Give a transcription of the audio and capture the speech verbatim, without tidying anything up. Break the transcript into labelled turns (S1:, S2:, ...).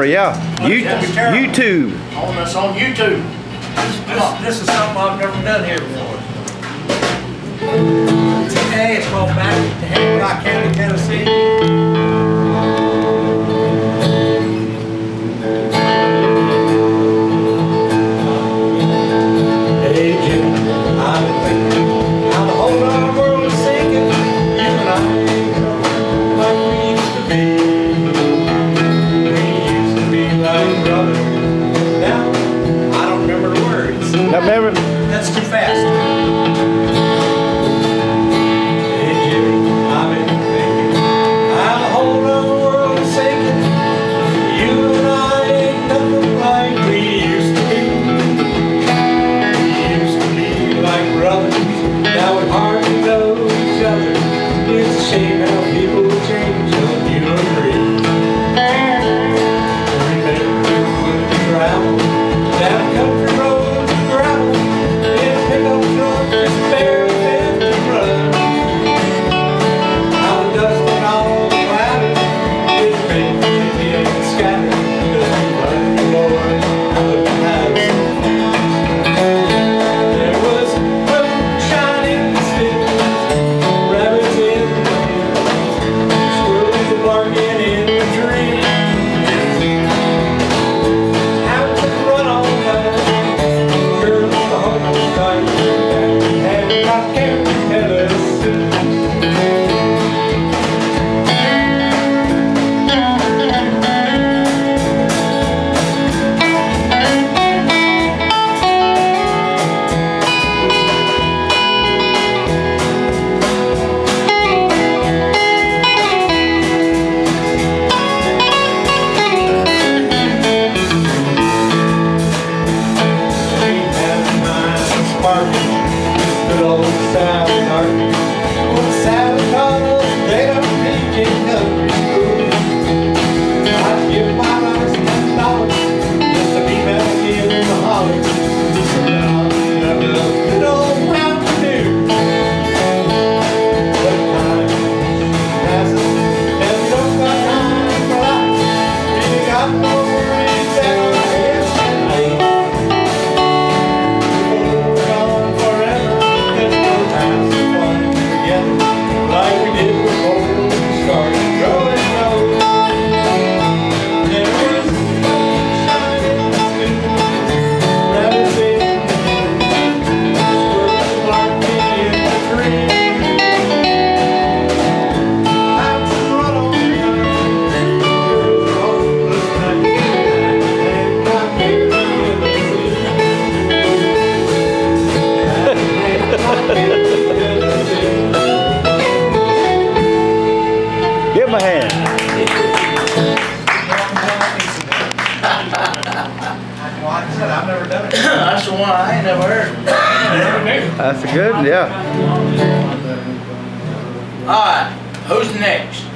S1: Opry, yeah. You, YouTube.
S2: Oh, that's on YouTube.
S3: This, this, this is something I've never done here before. Today it's called Back to Hancock County, Tennessee.
S1: Remember?
S3: That's too fast.
S4: Hey Jimmy, I've been thinking how the whole world is sinking. You and I ain't nothing like we used to be. We used to be like brothers, now we hardly know each other. It's a shame how people change, don't you agree? Remember when we traveled down country roads?
S1: Give him a hand.
S3: I've never done it.
S2: That's the one I ain't never heard.
S1: That's a good, yeah.
S2: All right, who's next?